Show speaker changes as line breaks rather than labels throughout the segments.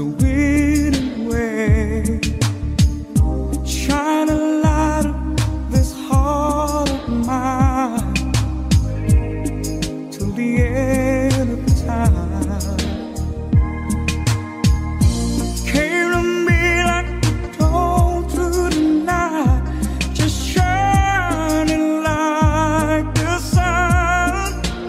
the wind and wave. Shine a light on this heart of mine till the end of time. Came to me like the dawn through the night, just shining like the sun.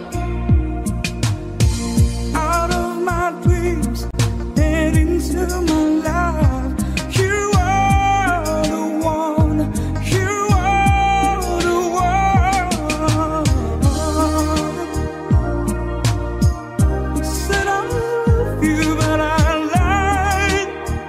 Out of my dreams and into my life, you are the one, you are the one. Said I love you, but I lied.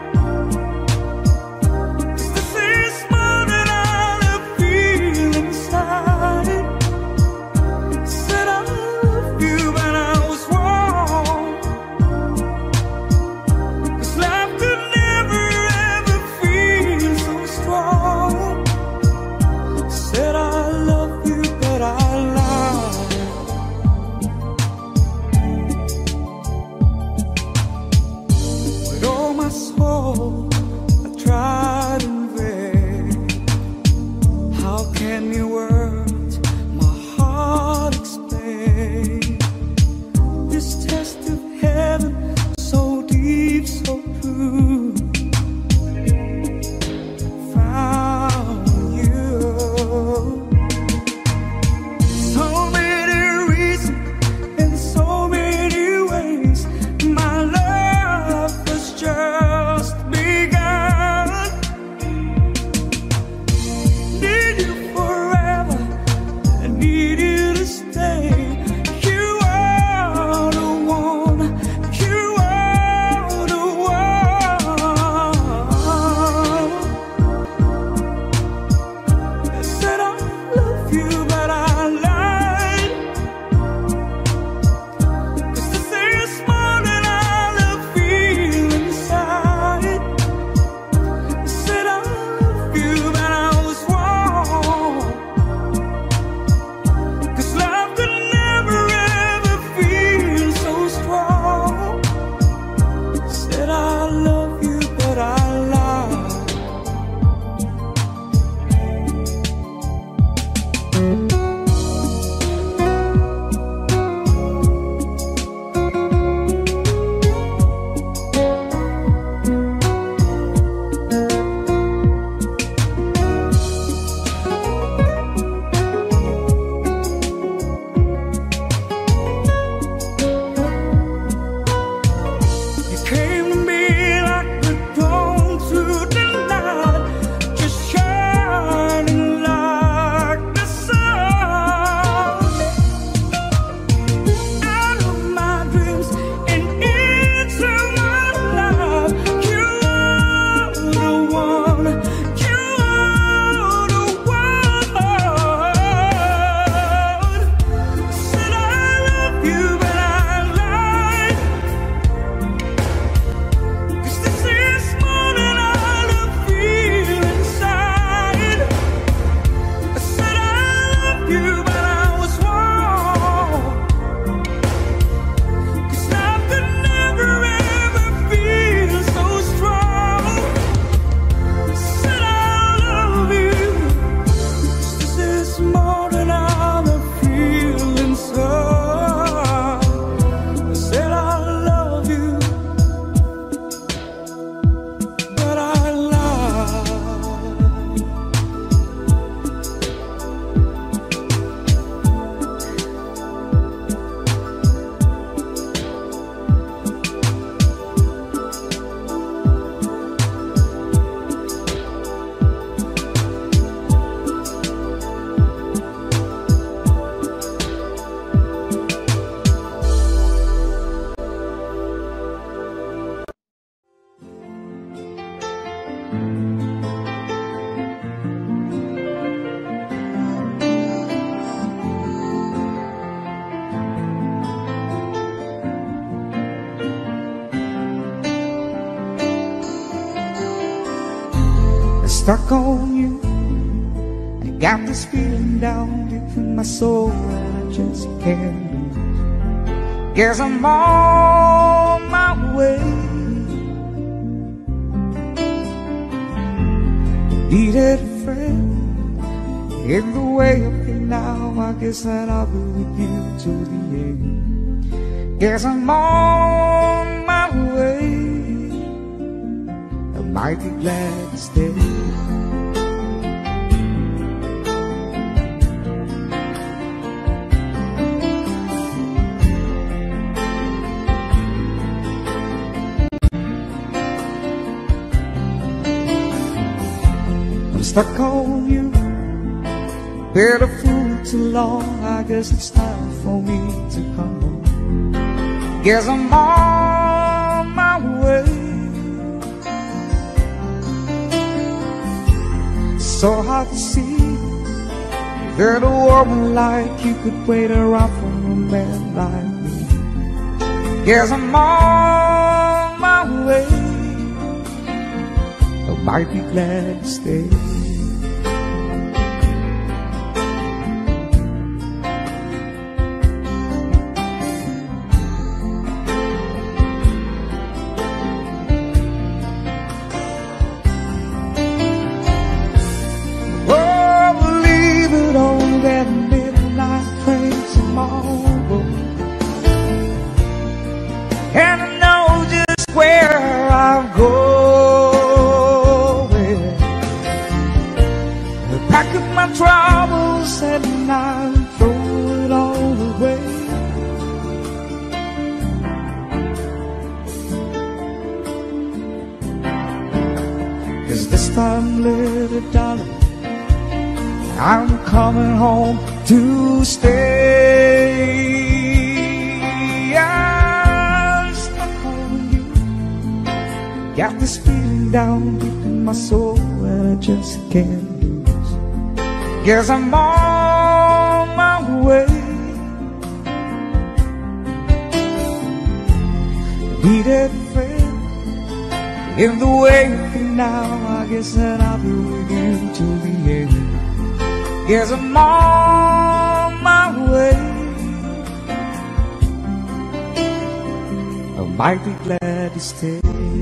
'Cause this is more than I feel inside. Said I love you, but I was wrong. 'Cause life could never ever feel so strong. Said I love you, but I lied. With all my soul, I tried in vain. How can your words, my heart explain this test of heaven, so deep, so true? Found you. So many reasons in so many ways. My love has just begun. Need you forever, I need you to stay. You are the one, you are the one. I said I love you, but I lied. 'Cause this is more than I feel inside. I said I love you, but I was wrong. 'Cause love could never ever feel so strong. Said I love you, but I lied. You came to me like the dawn through the night, just shining like the sun. Out of my dreams and into my life, you are the one, you are the one. Said I love you, but I lied. 'Cause this is more than I feel inside. I said I love you, but I was wrong. 'Cause love could never ever feel so strong. Said I love you. 'Cause this is more than I feel inside. I said I love you, but I lied. Stuck on you, I got this feeling down deep in my soul that I just can't lose. Guess I'm on my way. needed a friend. In the way of me now, I guess that I'll be with you till the end. Guess I'm on my way. I might be glad to stay. Stuck on you, been a fool too long. I guess it's time for me to come home. Guess I'm on my way. So hard to see that a woman like you could wait around for a man like me. Guess I'm on my way. I might be glad to stay. And I know just where I'm going. Pack up my troubles and I'll throw it all away. Cause this time, little darling, I'm coming home to stay. Got this feeling down deep in my soul and I just can't lose. Guess I'm on my way. Needed a friend. In the way of me now, I guess that I'll be with you till the end. Guess I'm on my way. I might be glad to stay.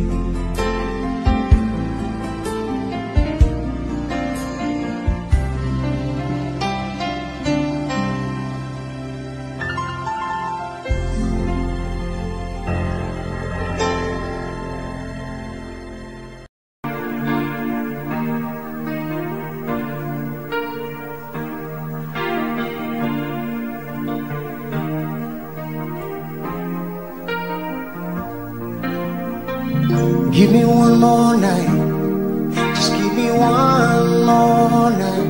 Give me one more night, just give me one more night.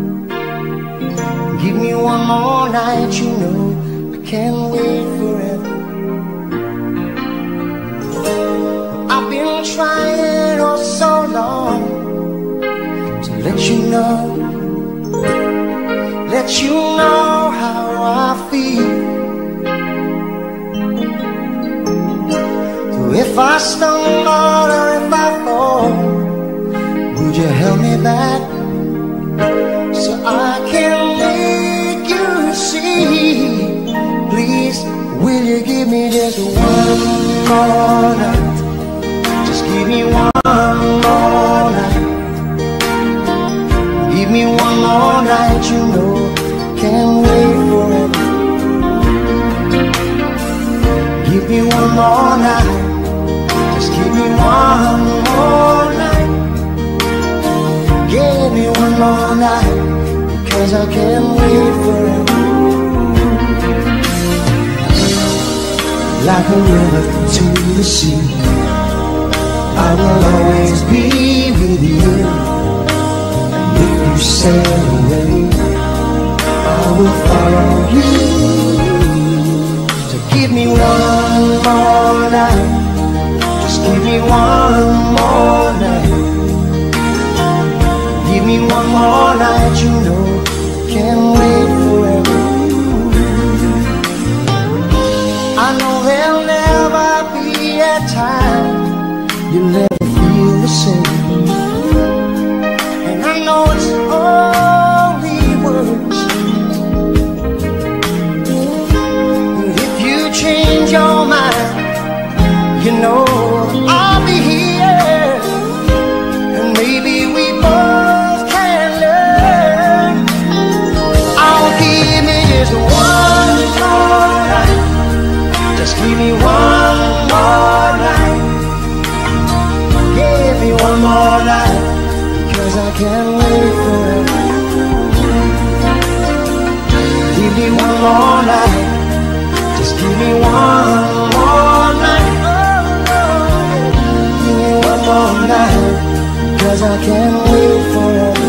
Give me one more night, you know I can't wait forever. I've been trying oh so long to let you know how I feel. If I stumble or if I fall, would you help me back so I can make you see? Please, will you give me just one more night? Just give me one more night. Give me one more night, you know can't wait forever. Give me one more night. Give me one more night. Give me one more night, because I can't wait forever. Like a river to the sea, I will always be with you. And if you sail away, I will follow you. So give me one more night. Give me one more night. Give me one more night, you know can't wait forever. I know there'll never be a time you'll never feel the same. And I know it's only words, but if you change your mind, you know I'll be here, and maybe we both one more night, because I can't wait forever. Give me one more night, just give me one more night. Give me one more night, because I can't wait forever.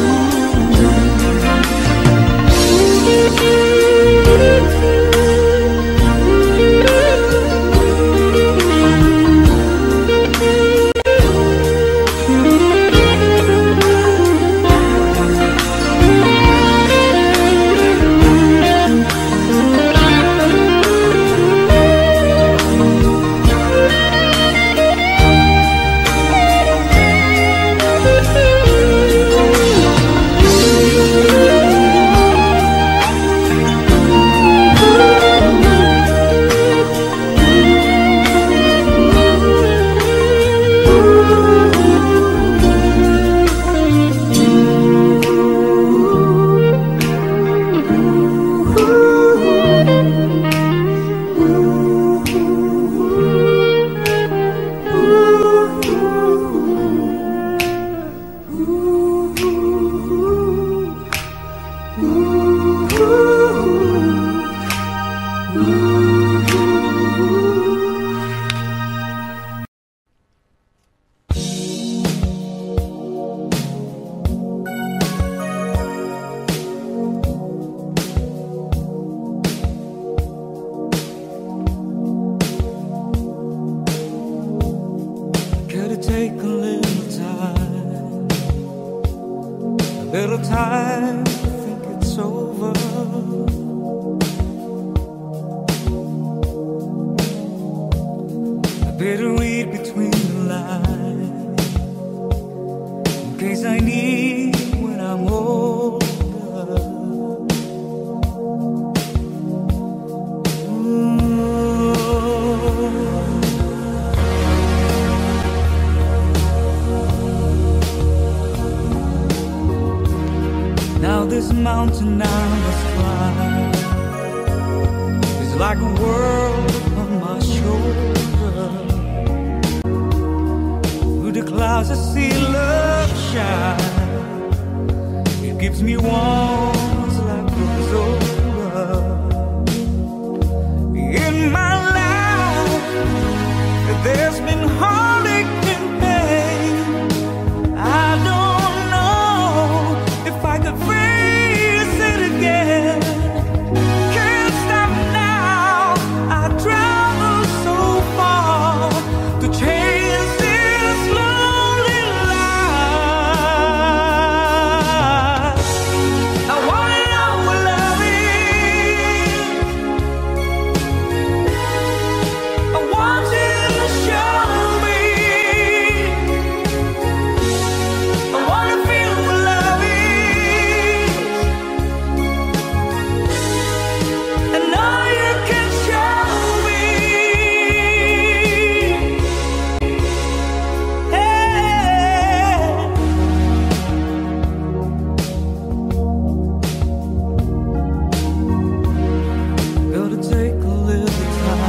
Time to think it's over. I better read between the lines in case I need when I'm older. Now this mountain I must climb is like a world upon my shoulder. Through the clouds I see love shine. It gives me warmth like it's over. In my life there's been heartache and pain. I don't know if I could face it again. Can't stop now. I travel so far to chase this lonely life. I wanna know what love is. I want you to show me. I wanna feel what love is. I know you can show me. Hey. Gotta take a little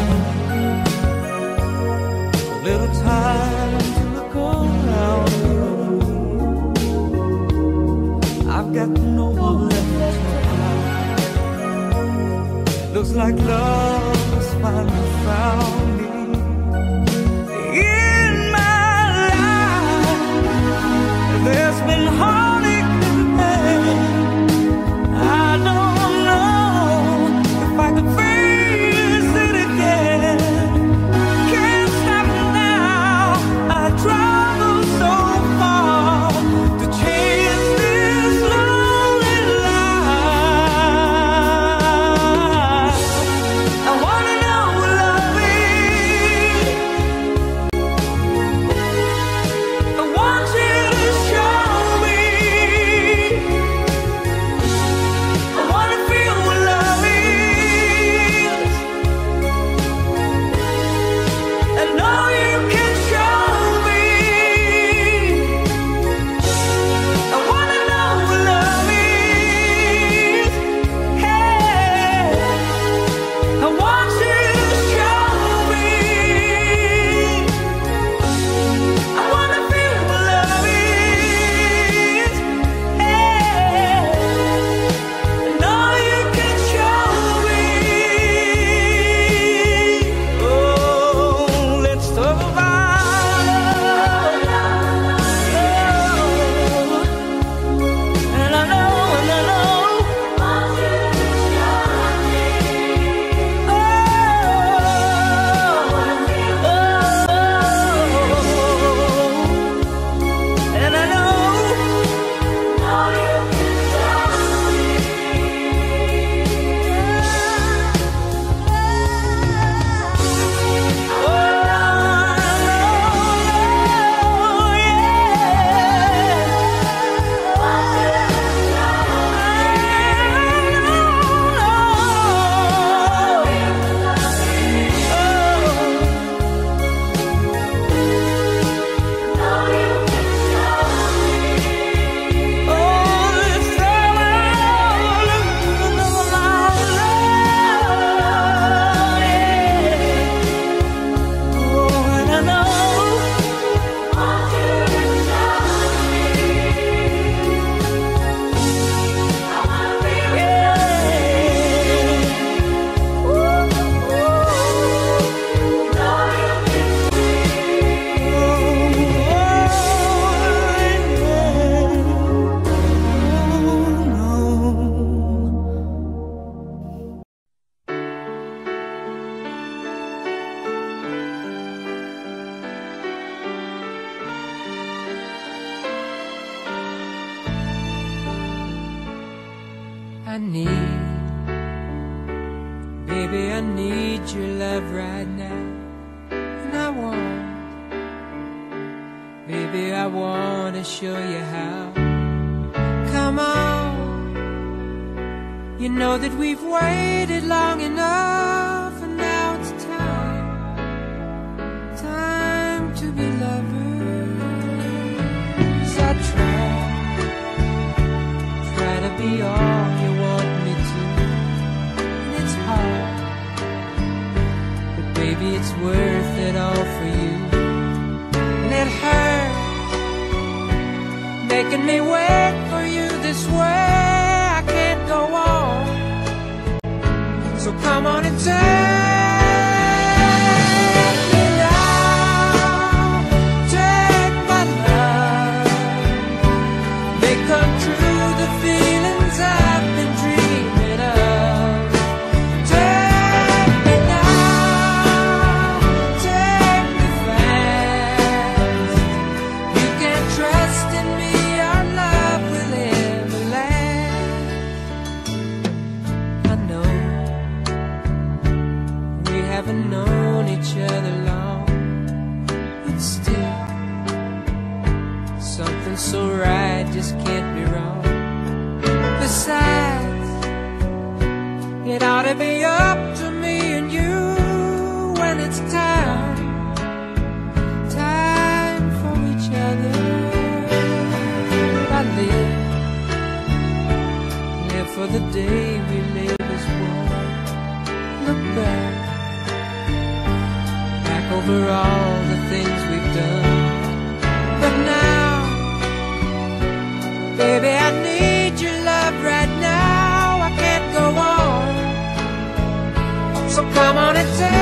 time to look around me. I've got no one left to hide. Looks like love has finally found me. In my life there's been heartache and pain. I don't know if I could face it again. Can't stop now. I travel so far to chase this lonely life. I wanna know what love is.
need. Baby, I need your love right now. And I want, baby, I want to show you how. Come on, you know that we've waited long enough, and now it's time, time to be lovers. I try to be all you want me to, and it's hard, but baby, it's worth it all for you. And it hurts making me wait for you this way. I can't go on, so come on and take me now. Take my love, make come true the feelings I've been dreaming of. Take me now, take me fast. You can trust in me, our love will ever last. I know we haven't known each other long, but still something so right just can't be wrong. Besides, it ought to be up to me and you when it's time, time for each other. I live for the day we live as one. Look back over all the things we've done. But now, baby, I need your love right now. I can't go on, so come on and take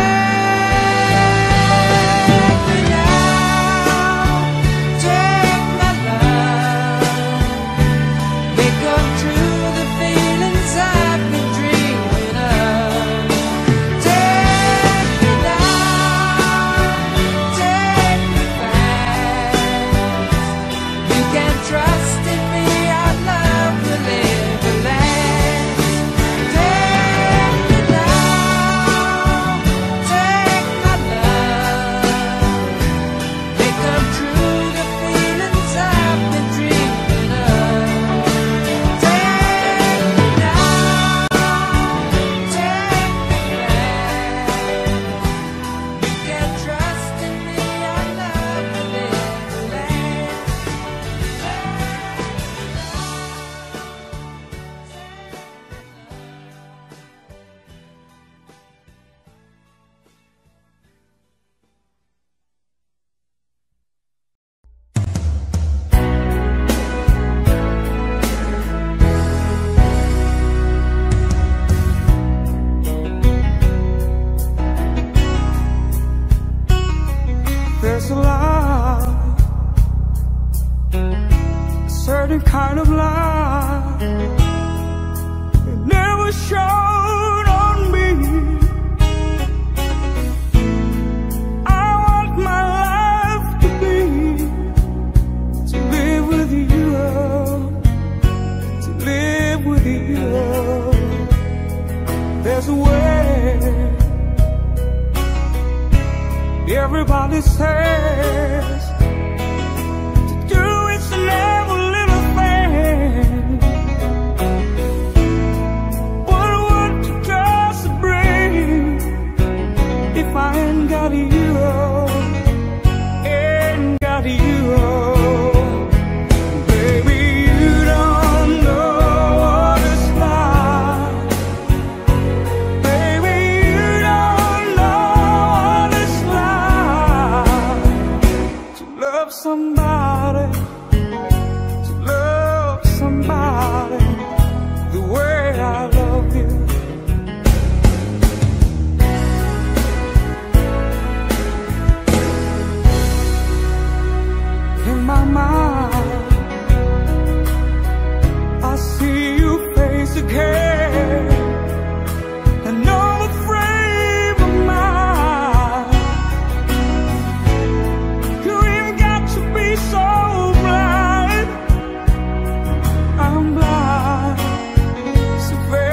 me now. Take my love, make come true the feelings I've been dreaming of. Take me now, take me fast. You can trust in me, our love will ever last. Take me now, take my love, make come true the feelings I've been dreaming of. Take me now, take me fast. You can trust in me, our love will ever last.
There's a love, a certain kind of love it never showed on me. I want my life to live with you, to live with you. There's a way. Everybody says to do is to every little thing, but what does it bring if I ain't got you? Ain't got you. Baby, you don't know what it's like. Baby, you don't know what it's like to love somebody, the way I love you. In my mind, I see you face again, another frame of mind. You ain't got to be so blind. I'm blind, so very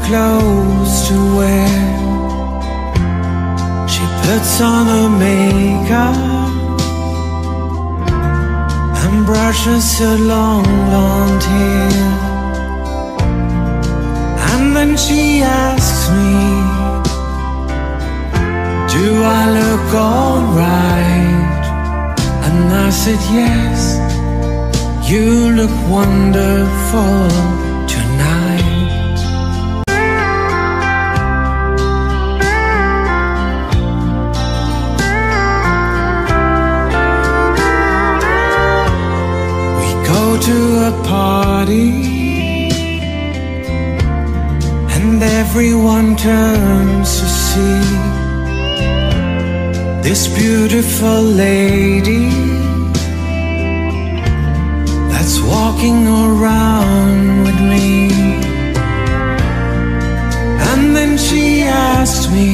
clothes to wear. She puts on her makeup and brushes her long blonde hair. And then she asks me, do I look alright? And I said yes, you look wonderful tonight. We go to a party and everyone turns to see this beautiful lady that's walking around with me. And then she asked me,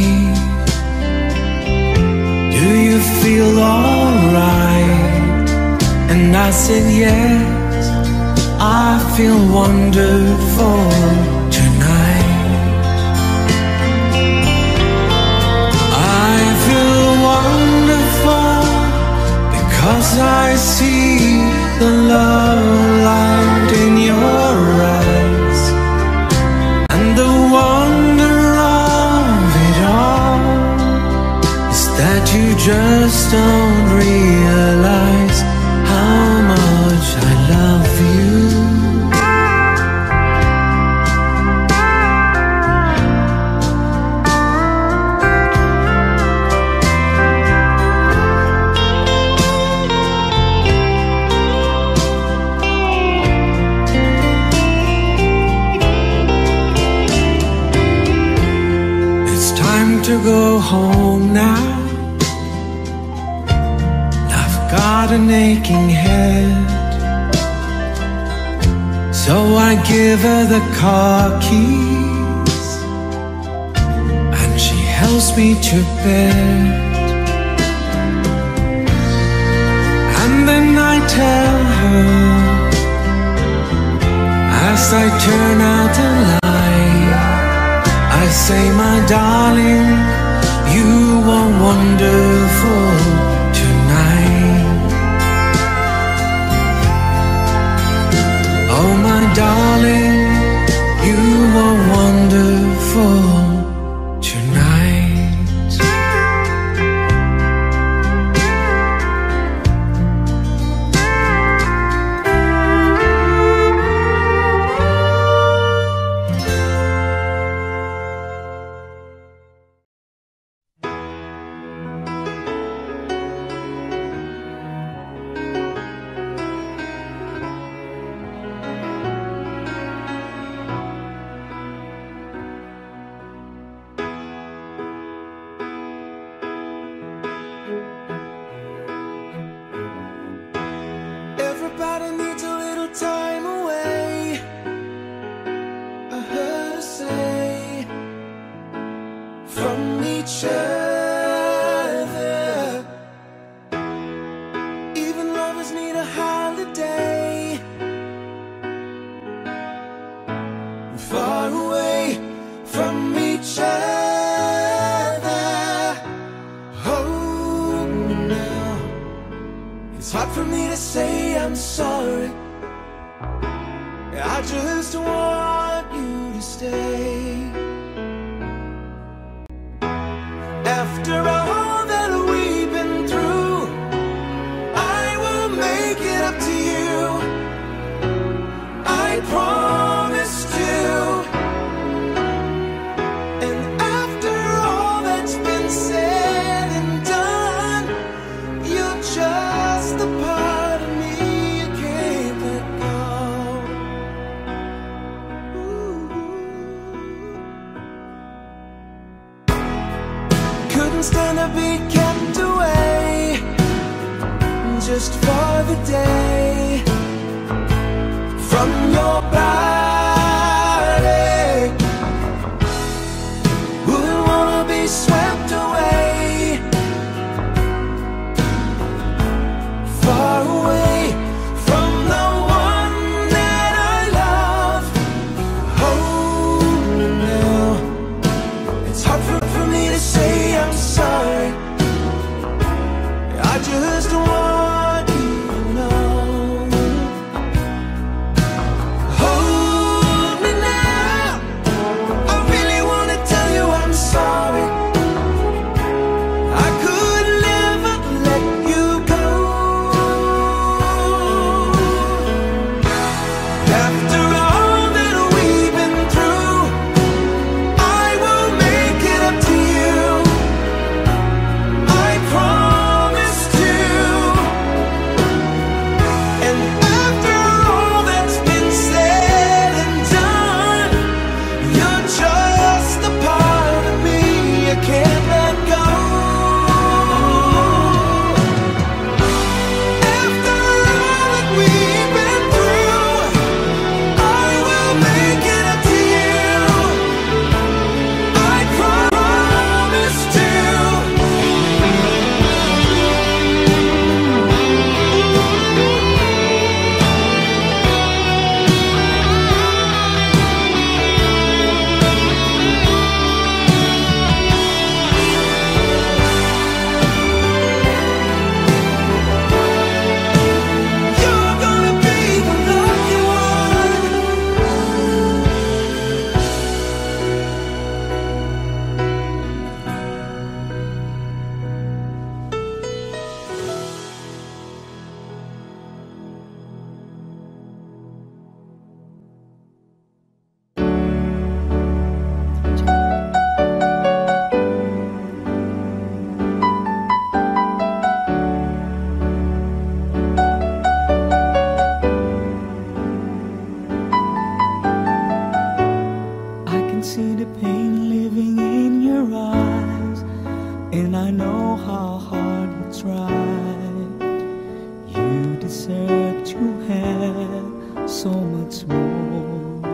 do you feel alright? And I said yes, I feel wonderful tonight. I feel wonderful because I see the love light in your eyes. And the wonder of it all is that you just don't realize how much I love you. To go home now, I've got an aching head, so I give her the car keys and she helps me to bed. And then I tell her, as I turn out the light, I say, my darling, you are wonderful tonight. Oh, my darling, you are wonderful tonight.
Everybody needs a little time away, I heard her say, from each other. Even lovers need a holiday, far away from each other. Oh, now it's hard for me to say I'm sorry. I just want you to stay. After all that we've been through, I will make it up to you, I promised you. And after all that's been said and done, you're just the part of me you can't let go. Ooh. Couldn't stand to be kept away just for the day from your body. Wouldn't wanna be swept away, far away from the one that I love. Oh, no.
can see the pain living in your eyes, and I know how hard you try. You deserve to have so much more.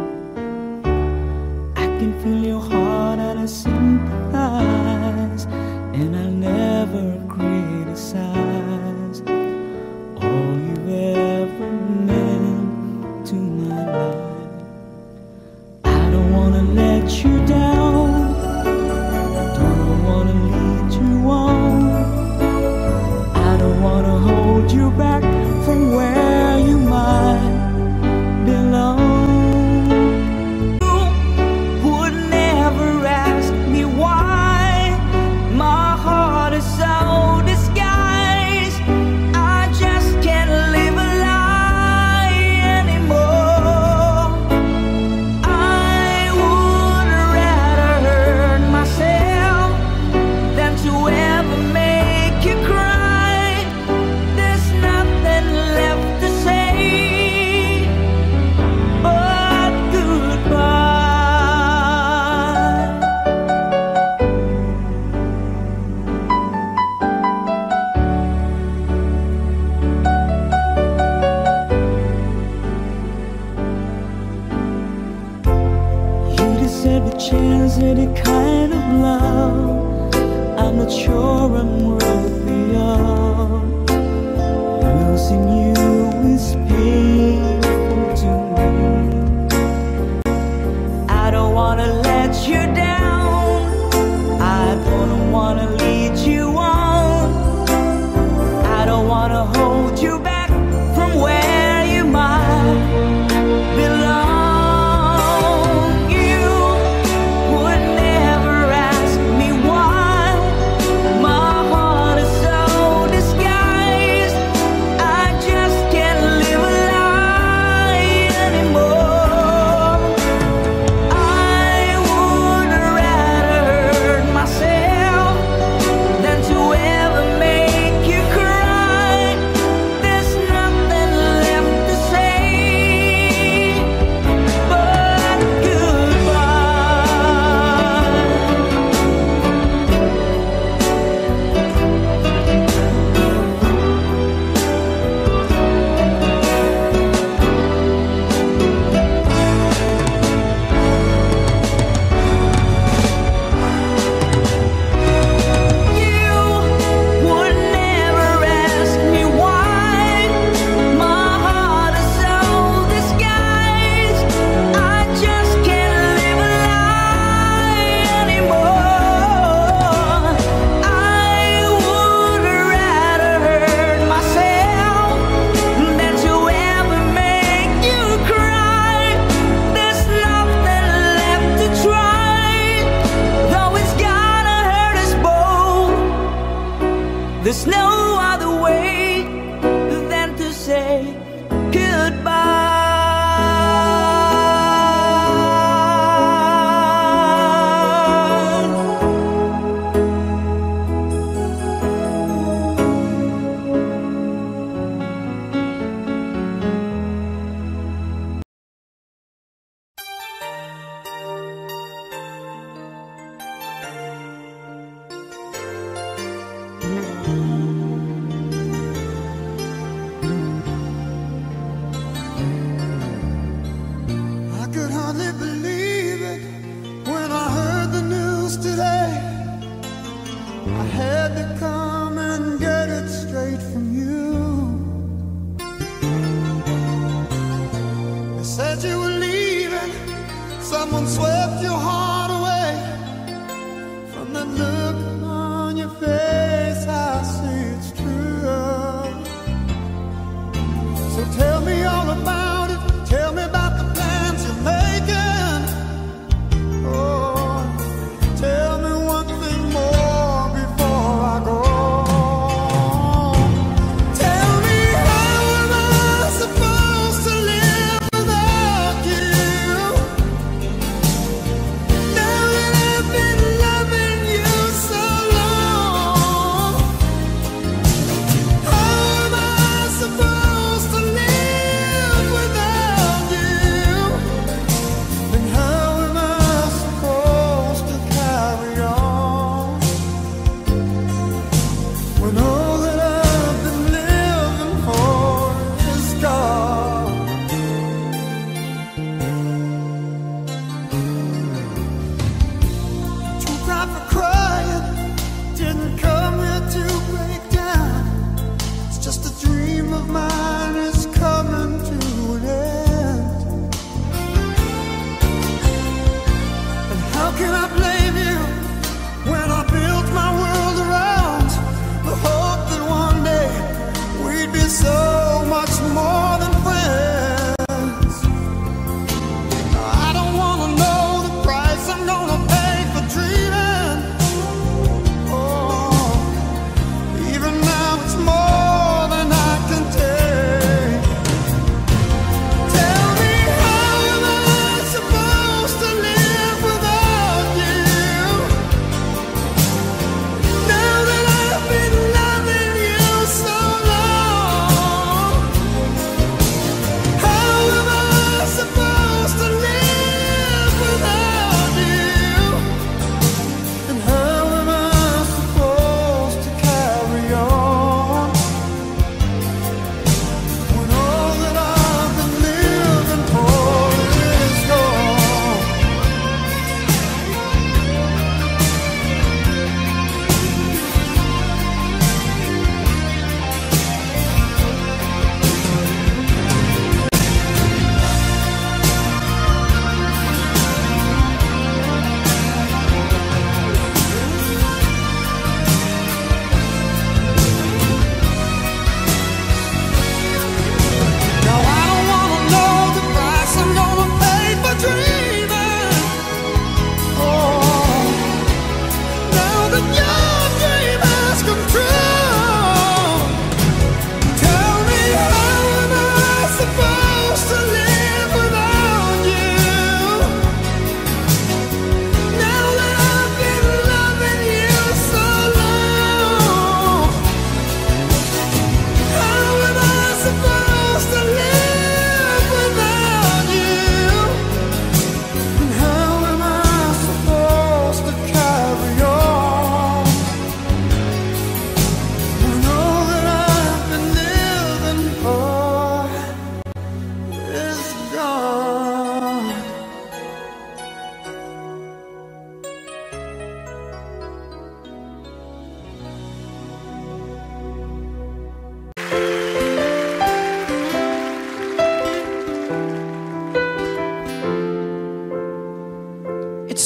I can feel your heart and I sympathize, and I never criticize all you've ever meant to my life. I don't wanna let you down, don't wanna lead you on. I don't wanna hold you back from where you might belong. You would never ask me why my heart is so disguised. I just can't live a lie anymore. I would rather hurt myself than to ever make you cry. There's nothing left to say but goodbye. You deserve a chance at a kind of love I'm not sure I'm worthy of. Losing you is painful to me. I don't wanna let you down, I don't wanna lead you on. I don't wanna hold you back from where you might belong. You would never ask me why my heart is so disguised. I just can't live a lie anymore. I would rather hurt myself than to ever make you cry. There's nothing left to say but goodbye. You would never ask me why my heart is so disguised. I just can't live a lie anymore. I would rather hurt myself than to ever make you cry. There's nothing left to try, though it's gonna hurt us both. There's no other way than to say goodbye.
I could hardly believe it when I heard the news today. I had to come and get it straight from you. They said you were leaving, someone swept your heart away. From the look on your face, I see it's true. So tell me all about it. Tell me about the plans you're making. Oh, tell me one thing more before I go. Tell me, how am I supposed to live without you? Now that I've been loving you so long.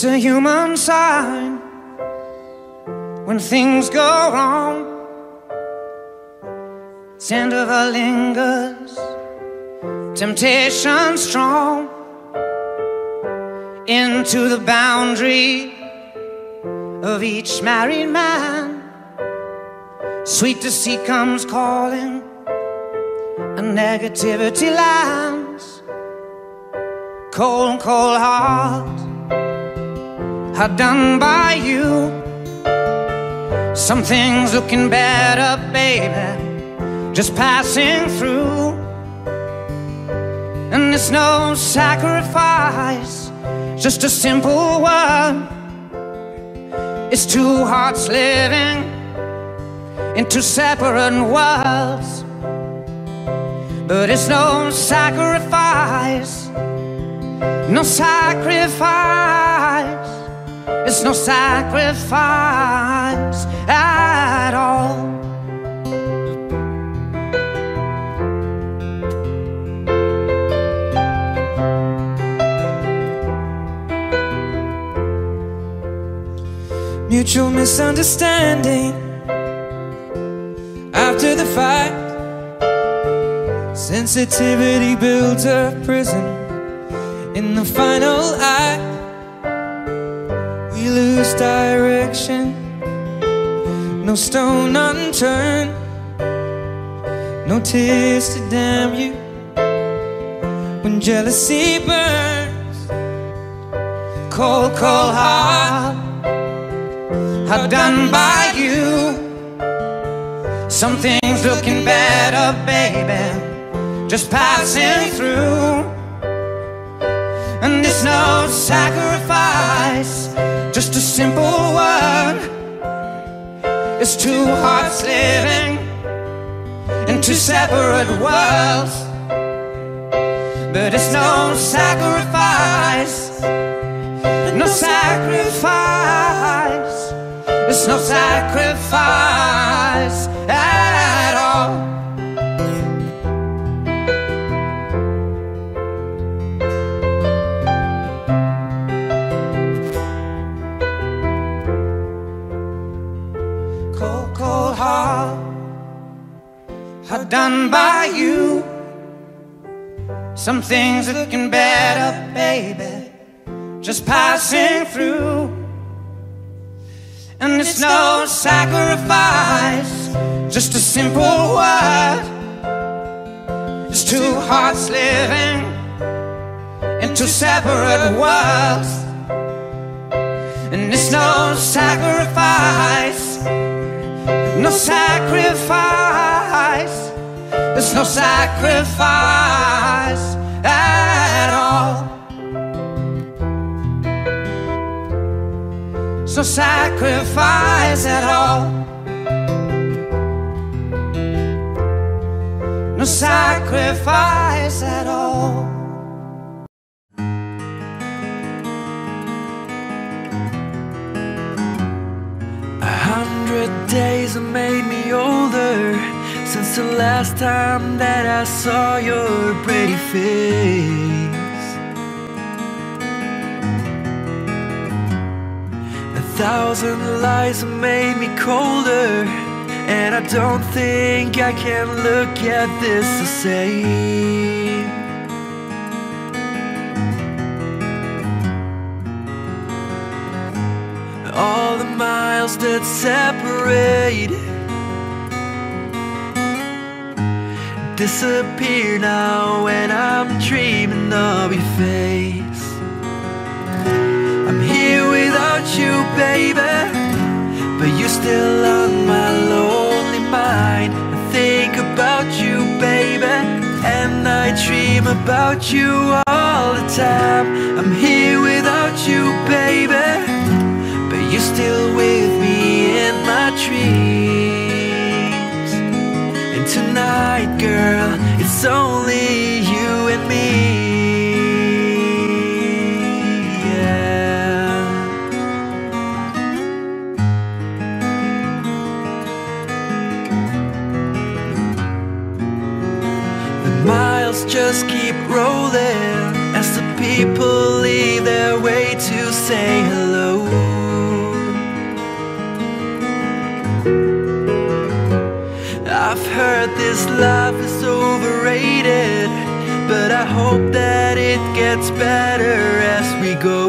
It's a human sign when things go wrong. Scent of her lingers, temptation strong. Into the boundary of each married man, sweet deceit comes calling, and negativity lands. Cold, cold heart, hard done by you. Some things looking better, baby, just passing through. And it's no sacrifice, just a simple word. It's two hearts living in two separate worlds. But it's no sacrifice, no sacrifice. It's no sacrifice at all.
Mutual misunderstanding after the fight. Sensitivity builds a prison. In the final act, we lose direction. No stone unturned, no tears to damn you. When jealousy burns, cold, cold heart, hard done by you. Some things looking better, baby, just passing through. And it's no sacrifice, just a simple word. It's two hearts living in two separate worlds. But it's no sacrifice, no sacrifice. It's no sacrifice at all. Cold, cold heart, hard done by you. Some things looking better, baby, just passing through. And it's no sacrifice, just a simple word. It's two hearts living in two separate worlds. And it's no sacrifice, no sacrifice. It's no sacrifice at all. It's no sacrifice at all. No sacrifice at all.
100 days have made me older since the last time that I saw your pretty face. 1,000 lies have made me colder, and I don't think I can look at this the same. All the miles that separate disappear now when I'm dreaming of your face. I'm here without you, baby, but you're still on my lonely mind. I think about you, baby, and I dream about you all the time. I'm here without you, baby, but you're still with me in my dreams. And tonight, girl, it's only you and me. Miles just keep rolling as the people leave their way to say hello. I've heard this life is overrated, but I hope that it gets better as we go.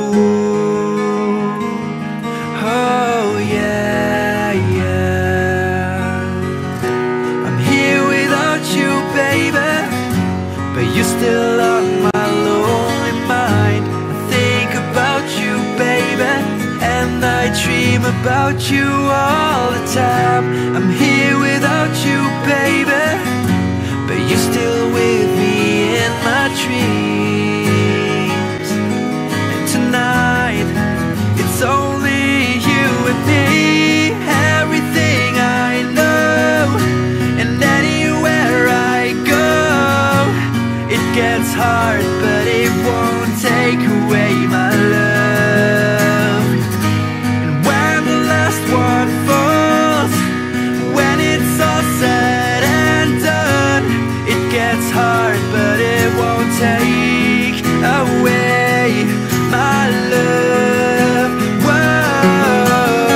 Oh yeah, yeah. I'm here without you, baby, but you're still on my lonely mind. I think about you, baby, and I dream about you all the time. I'm here without you, baby, but you're still with me in my dreams. And tonight, it's only you and me, everything I know. And anywhere I go, it gets hard, but it won't take away my love. And when the last one falls, when it's all said and done, it gets hard, but it won't take away my love. Whoa.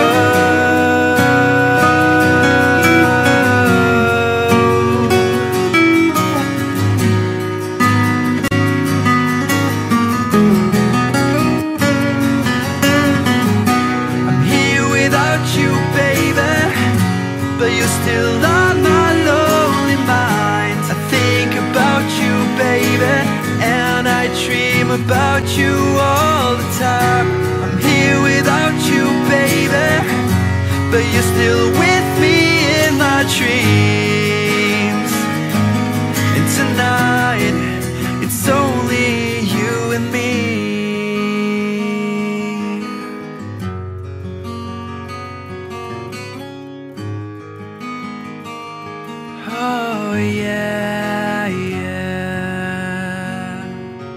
I'm here without you, baby, but you're still on my lonely mind. I think about you, baby, and I dream about you all the time. I'm here without you, baby, but you're still with me in my dreams. And tonight, it's only you and me. Oh yeah, yeah.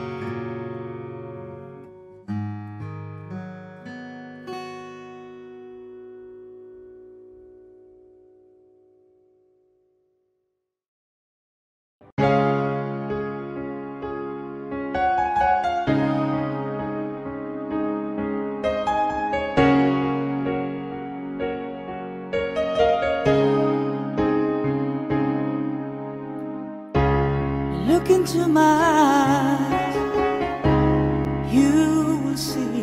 Look into my eyes, you will see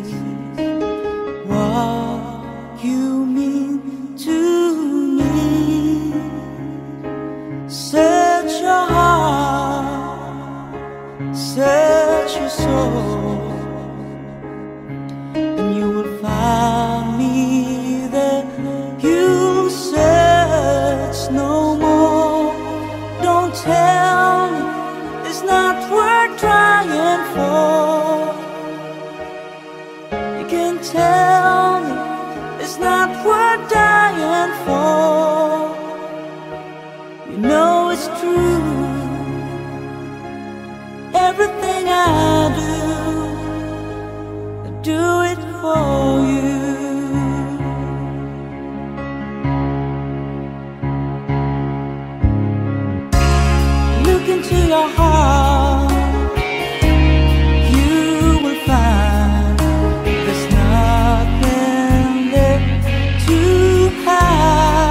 what you mean to me. Search your heart, search your soul, and you will find me there. You'll search no more. Don't tell me it's not worth trying for. You can tell me it's not worth dying for. You know it's true. Everything I do it for you. Look into your heart, you will find there's nothing there to hide.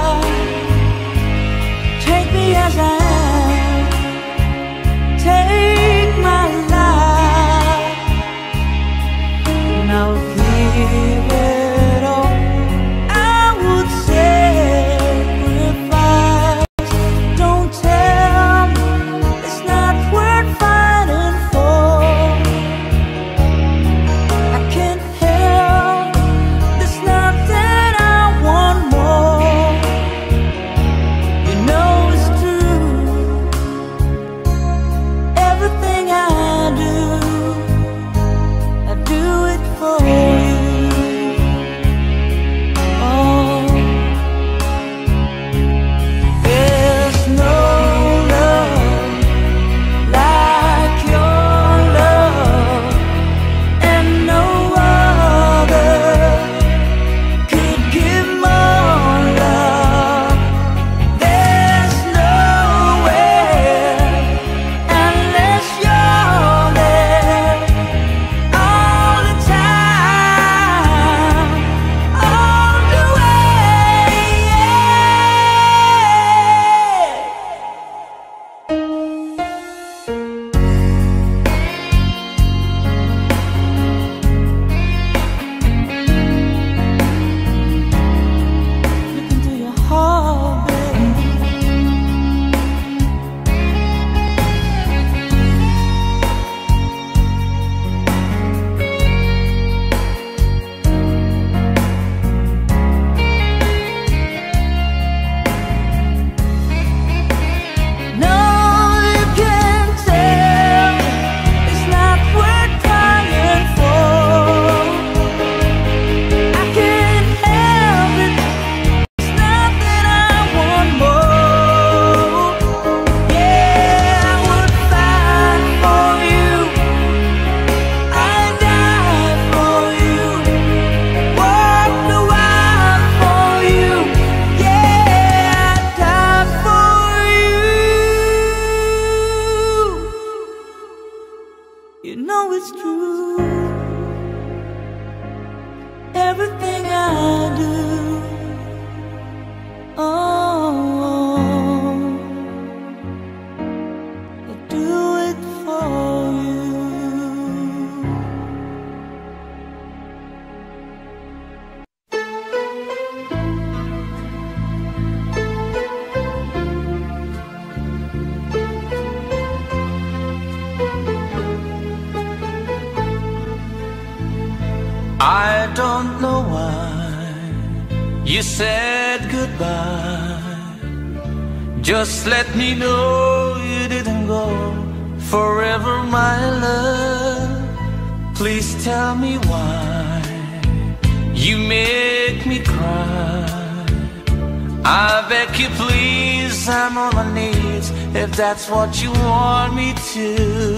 I don't know why you said goodbye. Just let me know you didn't go forever, my love. Please tell me why you make me cry. I beg you please, I'm on my knees if that's what you want me to.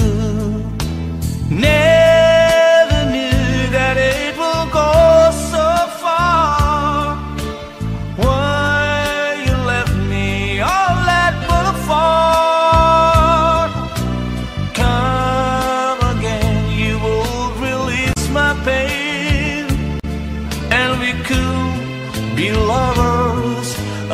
Never knew that it will go so far. Why you left me all that but apart. Come again, you will release my pain, and we could be lovers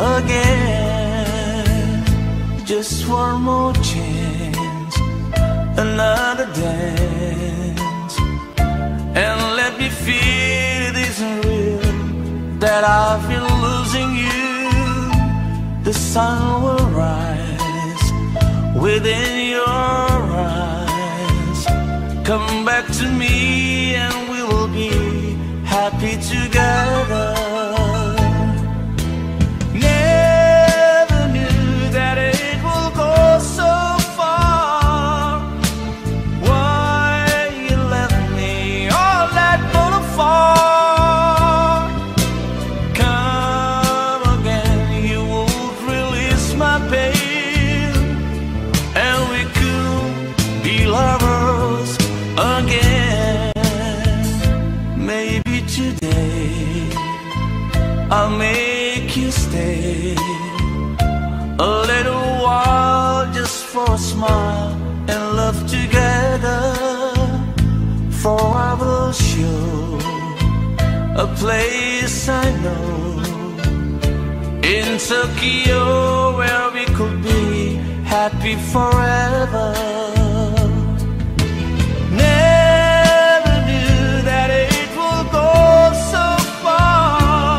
again. Just one more chance, another dance, and let me feel it isn't real that I've been losing you. The sun will rise within your eyes. Come back to me and we will be happy together. I'll make you stay a little while, just for a smile and love together. For I will show a place I know in Tokyo where we could be happy forever. Never knew that it will go so far.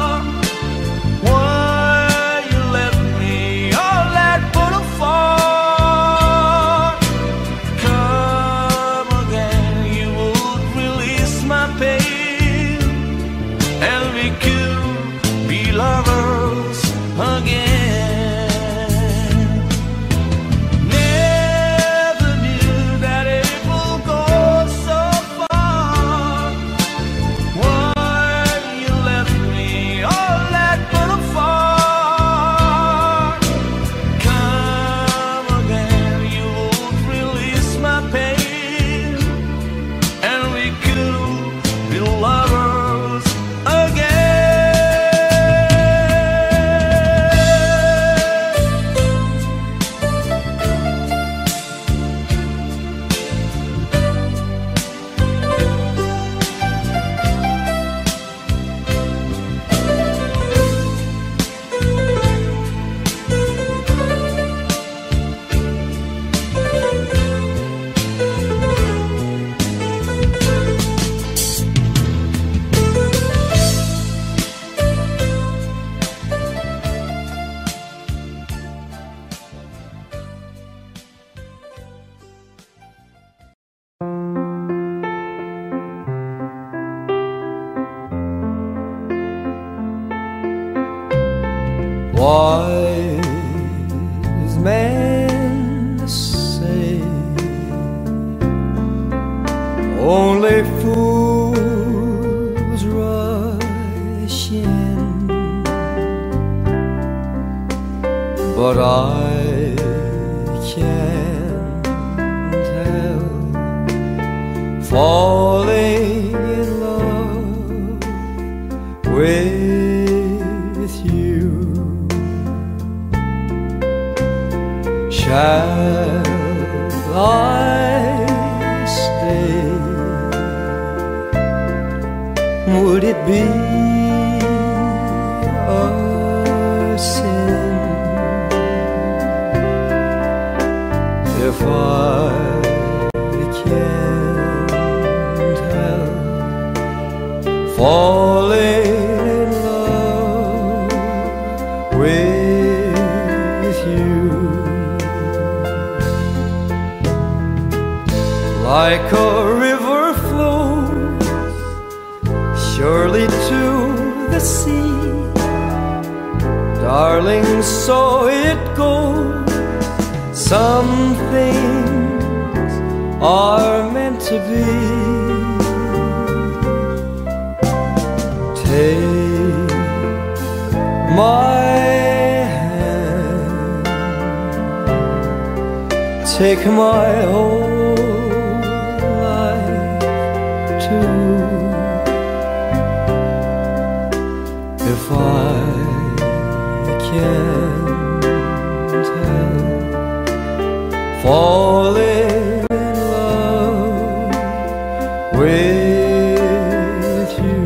Wise men say only fools rush in, but I can't help falling in love with you. Shall I stay? Would it be a sin if I can't help falling in love with you? Like a river flows
surely to the sea. Darling, so it goes. Some things are meant to be. Take my hand, take my whole life too. If I can't help falling in love with you.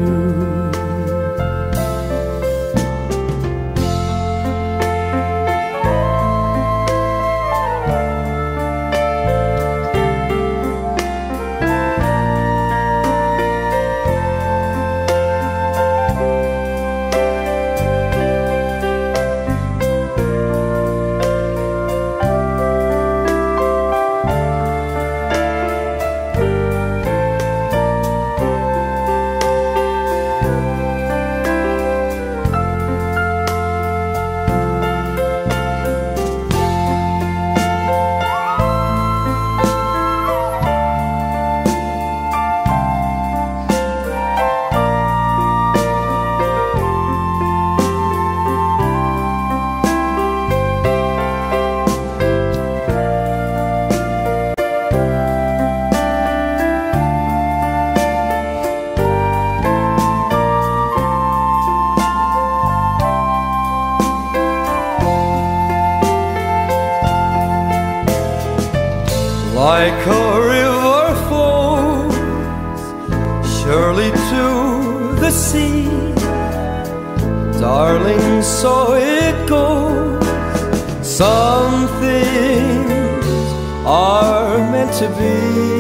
Like a river flows surely to the sea. Darling, so it goes. Some things are meant to be.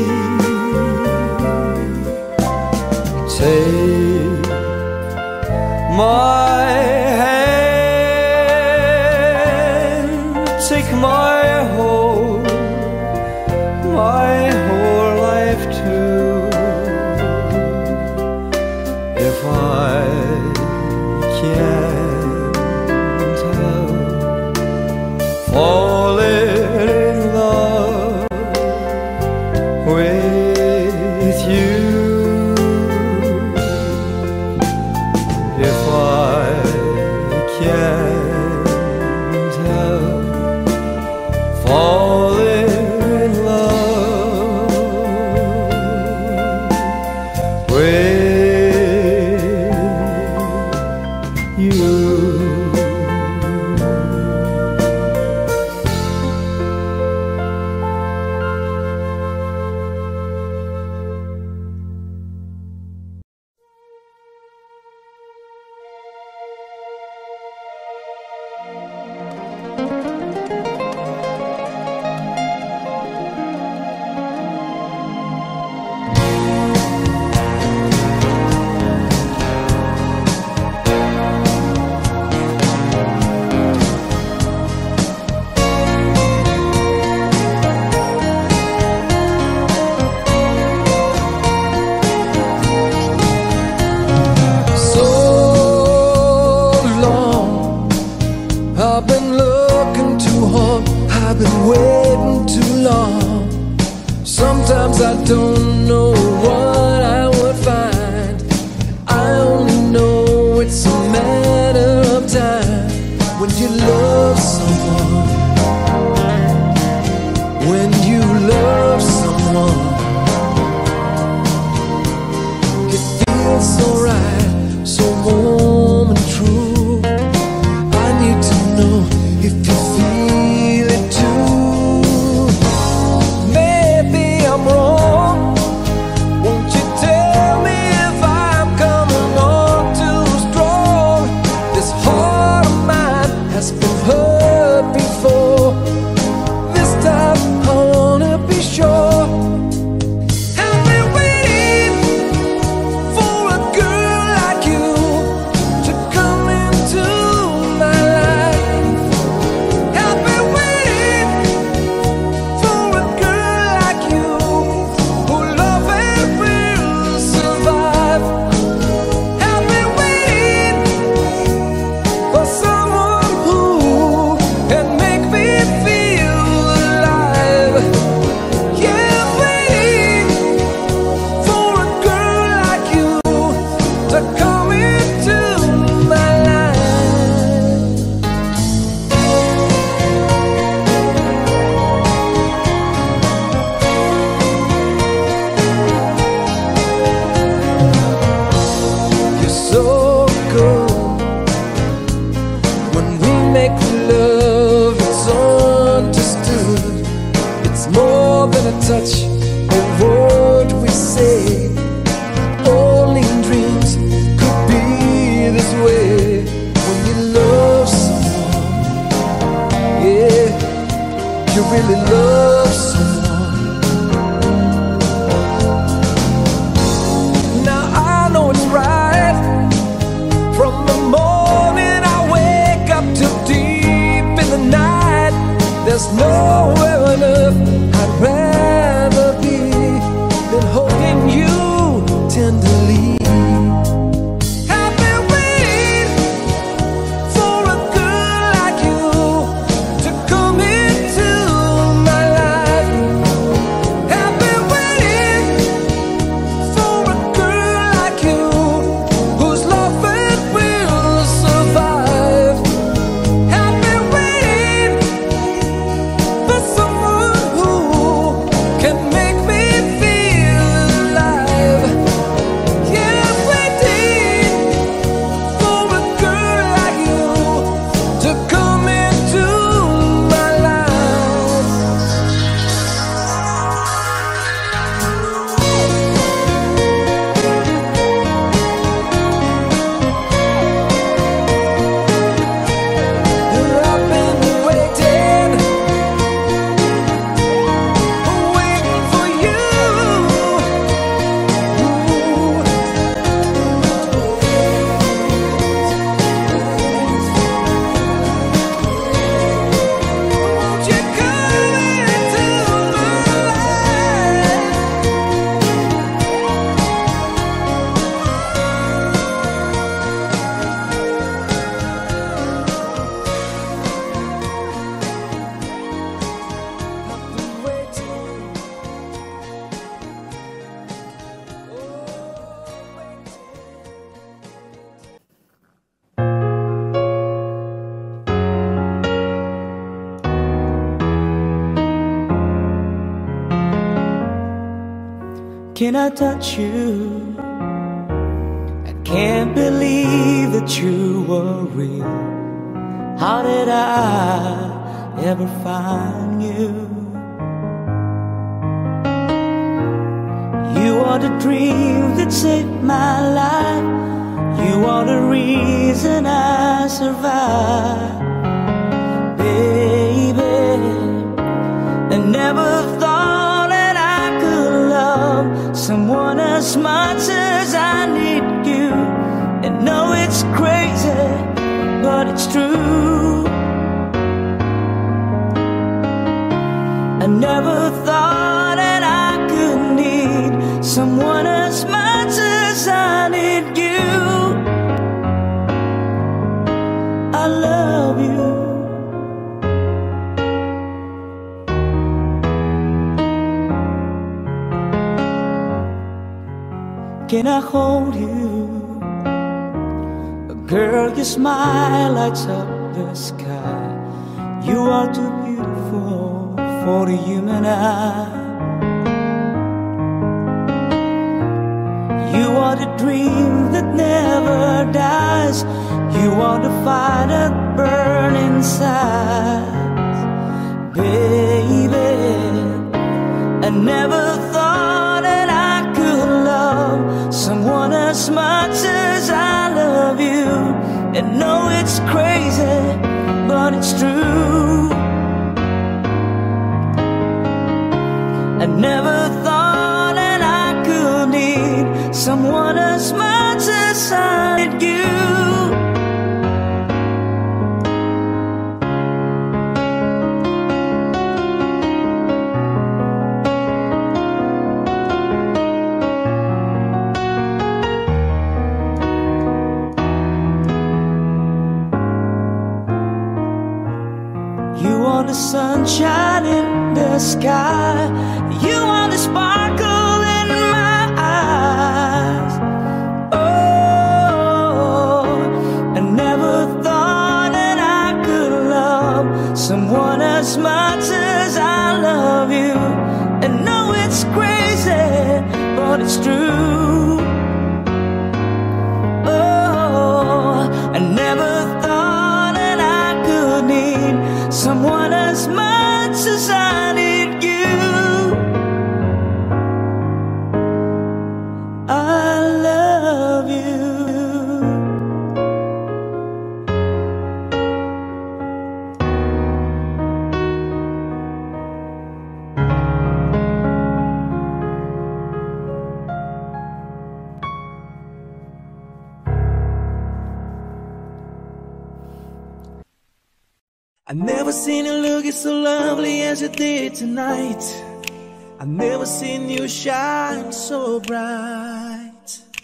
Take my hand, take my whole life too. If I can't help falling in love with you, if I can't help falling in love with you.
I've been looking too hard, I've been waiting too long. Sometimes I don't know what I would find. I only know it's a matter of time. When you love someone, when you love someone, it feels so right, so warm and true. If you feel it too, maybe I'm wrong,
Can I touch you? I can't believe that you were real. How did I ever find you? You are the dream that saved my life. You are the reason I survive, baby. I never thought that I could love someone as much as I need you. And no, it's crazy, but it's true. I never thought that I could need someone as much as I need you. I love you. Can I hold you? Girl, your smile lights up the sky. You are too beautiful for the human eye. You are the dream that never dies. You are the fire that burns inside, baby. I never thought that I could love someone as much as I love you. And no, it's crazy, but it's true. I never thought that I could need someone as much as I need you. You are the sunshine in the sky. You are the sparkle in my eyes. Oh, I never thought that I could love someone as much as I love you. And no, it's crazy, but it's true. Oh, I never thought that I could need someone as much as I need you. I love you.
I've never seen you looking so lovely as you did tonight. I've never seen you shine so bright.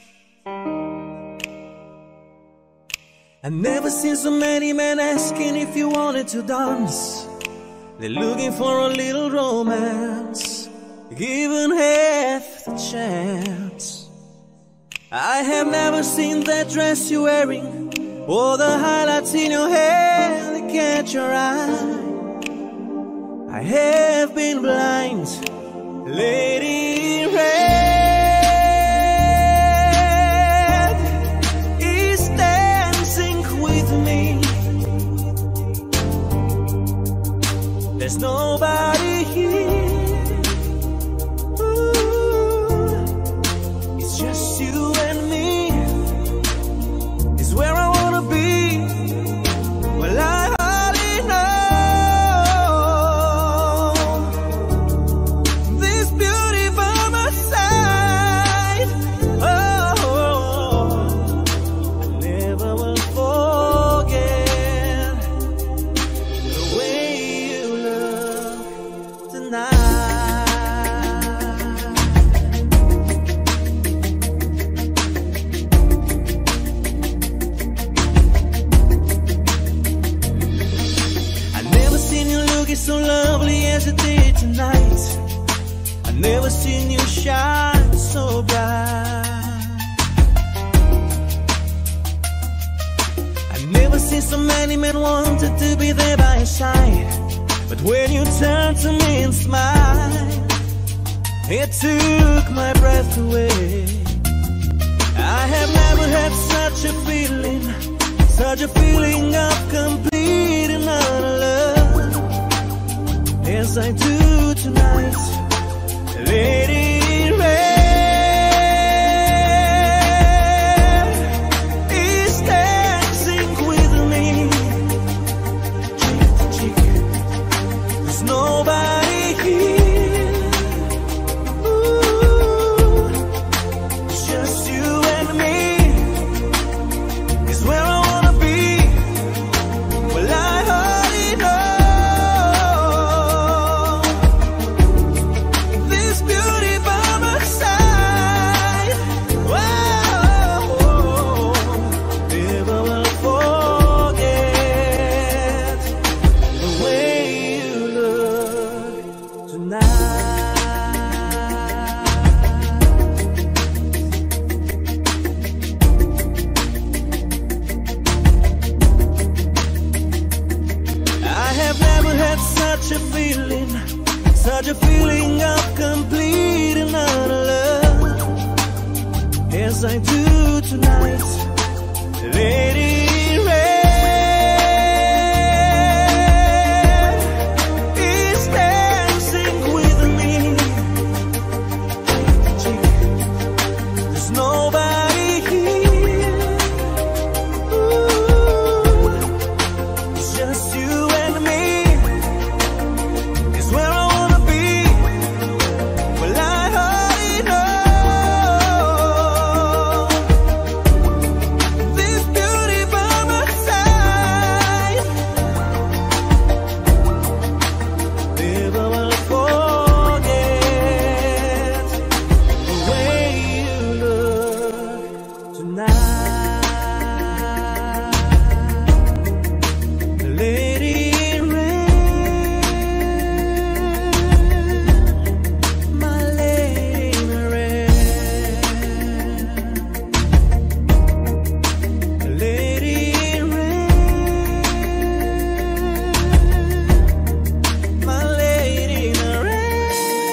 I've never seen so many men asking if you wanted to dance. They're looking for a little romance, given half the chance. I have never seen that dress you're wearing, or the highlights in your hair that catch your eye. I have been blind, Lady in Red is dancing with me. There's nobody here. Ooh, it's just you and me. It's where I wanna be. Well, I hardly know this beauty by my side. Oh, I never will forget the way you look tonight. So lovely as you did tonight. I've never seen you shine so bright. I've never seen so many men wanted to be there by your side. But when you turn to me and smile, It took my breath away. I have never had such a feeling of complete and utter love as I do tonight. Let it rain is dancing with me, cheek to cheek. There's nobody here. Ooh, it's just you and me. Is where I wanna be. Well, I already know this beauty by my side. Whoa, never will forget the way you look tonight. I have never had such a feeling of complete and utter love as I do tonight. Let it rain is dancing with me, cheek to cheek. There's nobody here. Ooh, it's just you and me. It's where I wanna be. Well, I already know this beauty by my side. Never will forget the way you look tonight. Let it rain, my lady in red. Let it rain, my lady in red.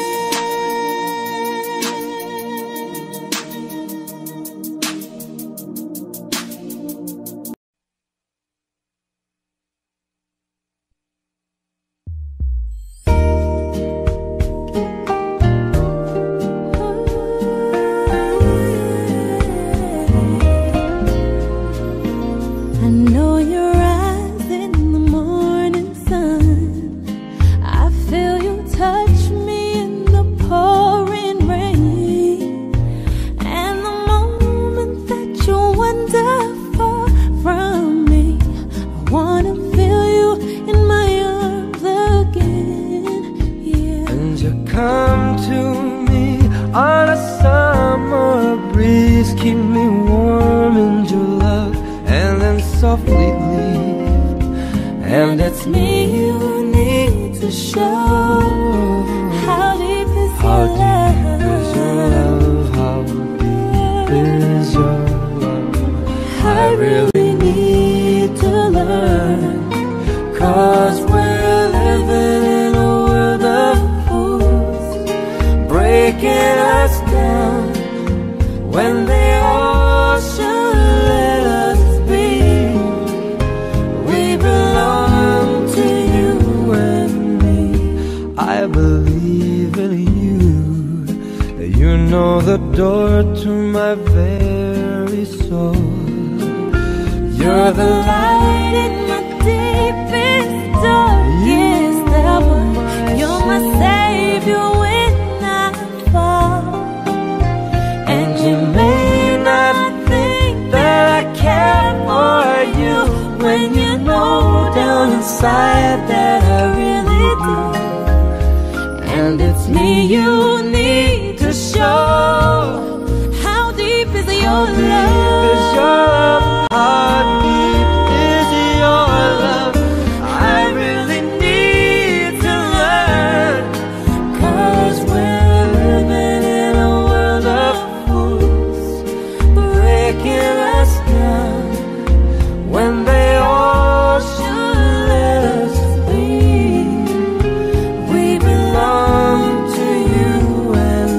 I know your eyes in the morning sun. I feel you touch me in the pouring rain. And the moment that you wander far from me, I wanna feel you in my arms again. Yeah.
And you come to me on a summer breeze, keep me warm in your love, and then softly leave. And it's
Me you need to show. How deep is
how
your
deep is your
love?
love? How deep is your love?
I really need to learn, 'cause we're living in a world of fools, breaking us down when they all should let us be. We belong to you and me.
I believe in you. You know the door to my very soul.
You're the light in my deepest, darkest hour. You're my savior when I fall. And you may not think that I care for you, when you know down inside that I really do. And it's me you need to show. How deep is your love?
Is your love? How deep is your love?
I really need to learn, 'cause we're living in a world of fools, breaking us down when they all should let us be. We belong to you and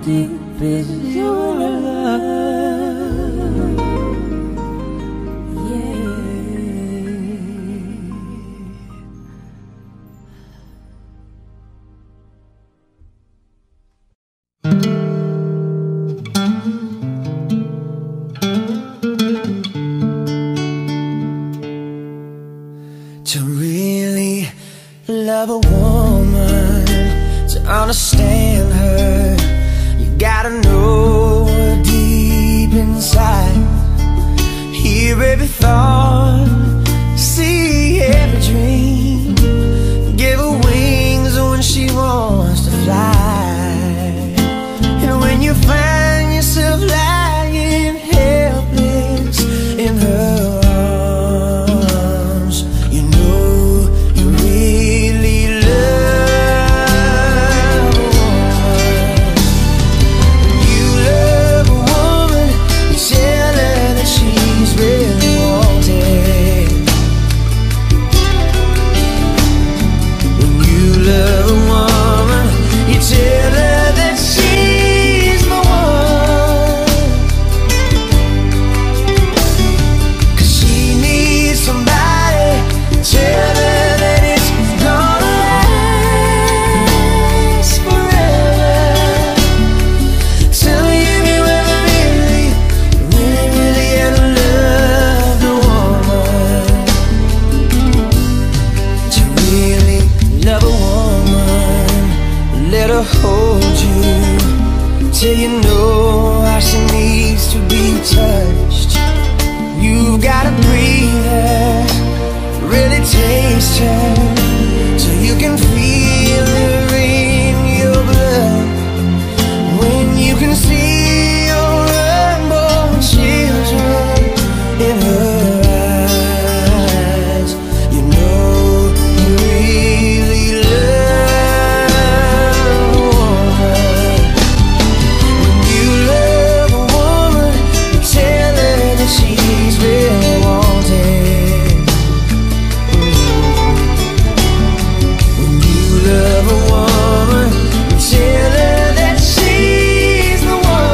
deep is your love? Yeah.
To really love a woman, to understand her, you gotta know her deep inside. Hear every thought, see every dream, give her wings when she wants to fly. And when you find yourself lying helpless in her arms, you know you really love a woman. When you love a woman, you tell her that she's really wanted. When you love a woman, you tell her that she's the one. 'Cause she needs somebody to tell her that it's gonna last forever. Tell me if you ever really, really, really ever loved a woman. To really love a woman, let her hold you till you know how she needs to be touched. You've gotta breathe her, really taste her, so you can feel her in your blood. When you can see your unborn children in her eyes, you know you really love a woman. When you love a woman, you tell her that she's really wanted. When you love a woman, you tell her that she's the one.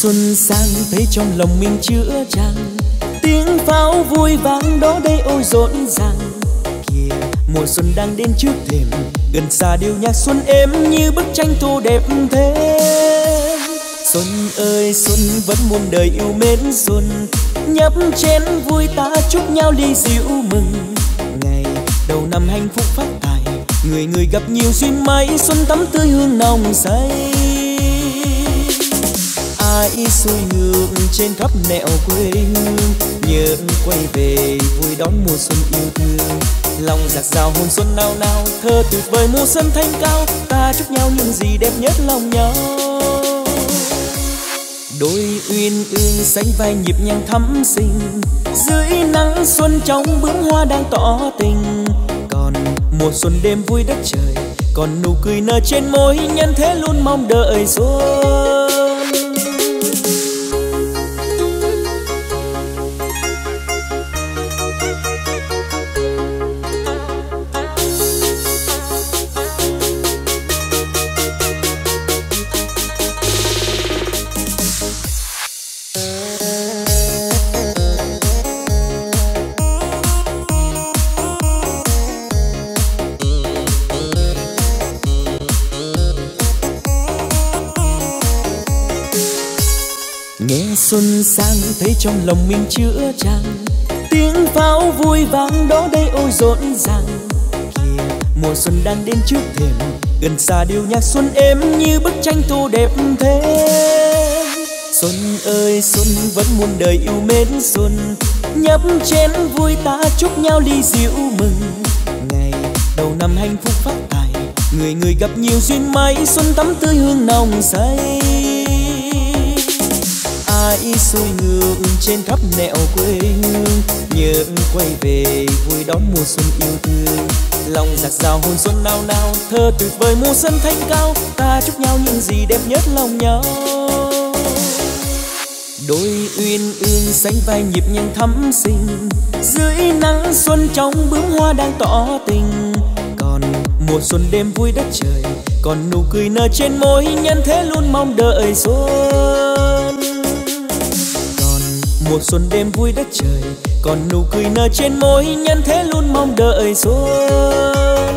xuân sang thấy trong lòng mình chữa chan, tiếng pháo vui vang đó đây ôi rộn ràng. Kìa mùa xuân đang đến trước thềm, gần xa điệu nhạc xuân êm như bức tranh tô đẹp thế. Xuân ơi xuân vẫn muôn đời yêu mến xuân, nhấp chén vui ta chúc nhau ly rượu mừng. Ngày đầu năm hạnh phúc phát tài, người người gặp nhiều duyên may, xuân tắm tươi hương nồng say. Ai xuôi ngược trên khắp nẻo quê hương, nhớ quay về vui đón mùa xuân yêu thương. Lòng giạt rào hồn xuân nao nao, thơ tuyệt vời mùa xuân thanh cao, ta chúc nhau những gì đẹp nhất lòng nhau. Đôi uyên ương sánh vai nhịp nhàng thắm xinh, dưới nắng xuân trong bướm hoa đang tỏ tình. Còn mùa xuân đêm vui đất trời, còn nụ cười nở trên môi, nhân thế luôn mong đợi xuân. Nghe xuân sang thấy trong lòng mình chữa chan, tiếng pháo vui vang đó đây ôi rộn ràng. Kìa mùa xuân đang đến trước thềm, gần xa điệu nhạc xuân êm như bức tranh tô đẹp thế. Xuân ơi xuân vẫn muôn đời yêu mến xuân, nhấp chén vui ta chúc nhau ly rượu mừng. Ngày đầu năm hạnh phúc phát tài, người người gặp nhiều duyên may, xuân tắm tươi hương nồng say. Ai xuôi ngược trên khắp nẻo quê hương, nhớ quay về vui đón mùa xuân yêu thương. Lòng giạt rào hồn xuân nao nao, thơ tuyệt vời mùa xuân thanh cao, ta chúc nhau những gì đẹp nhất lòng nhau. Đôi uyên ương sánh vai nhịp nhàng thắm xinh, dưới nắng xuân trong bướm hoa đang tỏ tình. Còn mùa xuân đêm vui đất trời, còn nụ cười nở trên môi, nhân thế luôn mong đợi xuân. Mùa xuân đêm vui đất trời, còn nụ cười nở trên môi, nhân thế luôn mong đợi xuân.